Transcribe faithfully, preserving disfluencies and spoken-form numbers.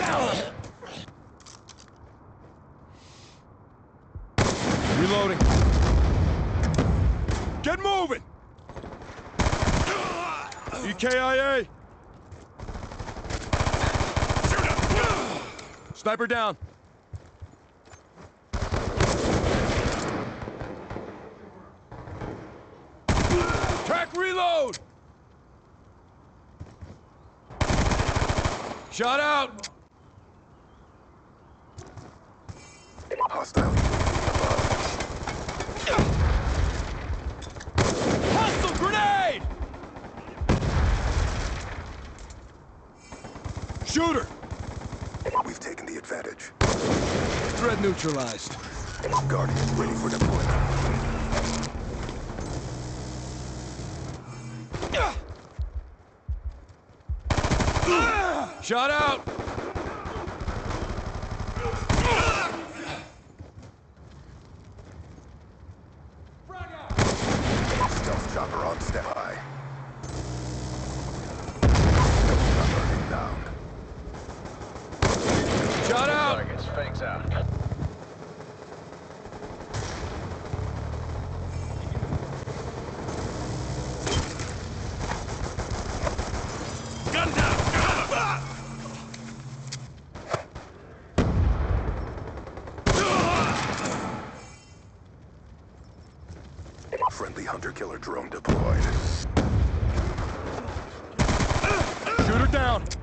Reloading. Get moving! E K I A! Sniper down. Track reload! Shot out! Hostile. Hostile grenade! Shooter! We've taken the advantage. Threat neutralized. Guardian ready for deployment. Shot out! Stealth chopper on standby. Chopper inbound. Shot out! Targets, fakes out. Gun down! Friendly hunter-killer drone deployed. Shooter down!